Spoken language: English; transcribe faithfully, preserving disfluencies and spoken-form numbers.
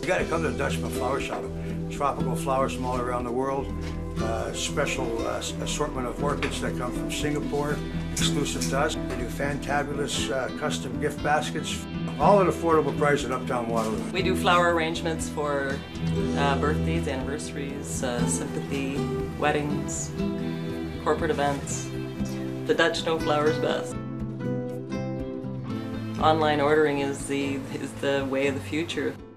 got to come to the Dutchman Flower Shop. Tropical flowers from all around the world. Uh, special uh, assortment of orchids that come from Singapore, exclusive to us. We do fantabulous uh, custom gift baskets, all at affordable price at Uptown Waterloo. We do flower arrangements for uh, birthdays, anniversaries, uh, sympathy, weddings, corporate events. The Dutch know flowers best. Online ordering is the, is the way of the future.